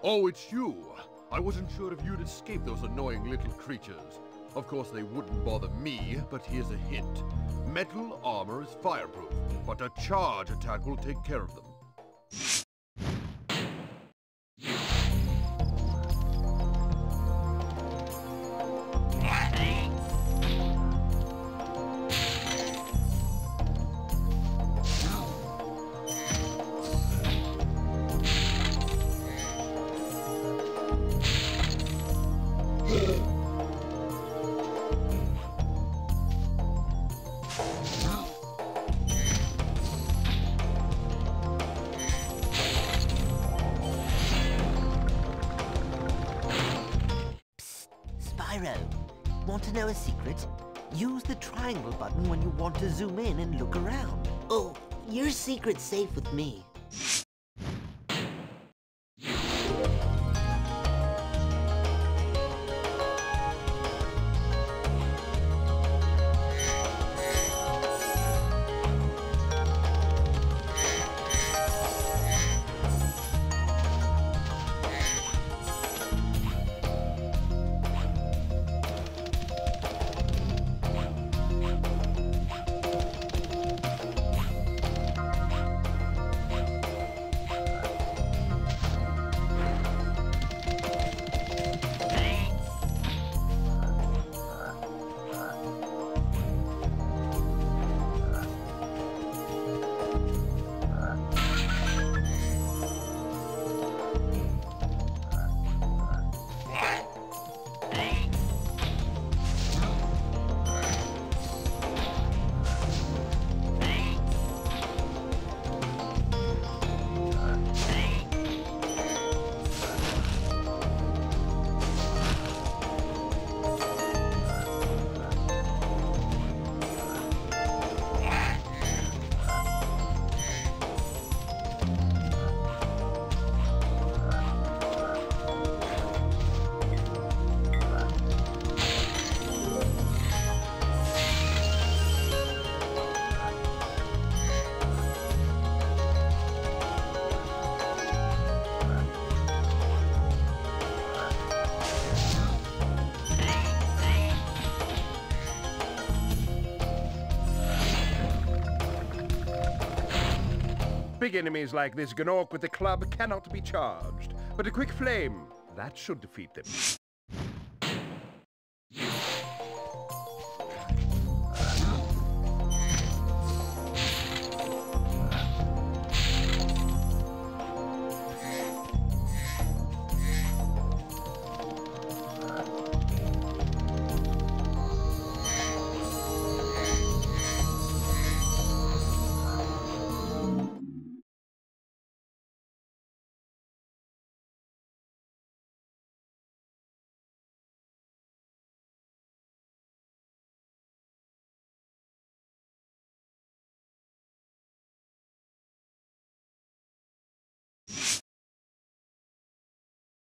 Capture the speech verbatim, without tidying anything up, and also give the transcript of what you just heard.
Oh, it's you. I wasn't sure if you'd escape those annoying little creatures. Of course, they wouldn't bother me, but here's a hint. Metal armor is fireproof, but a charge attack will take care of them. Spyro, want to know a secret? Use the triangle button when you want to zoom in and look around. Oh, your secret's safe with me. Big enemies like this Gnorc with the club cannot be charged, but a quick flame, that should defeat them.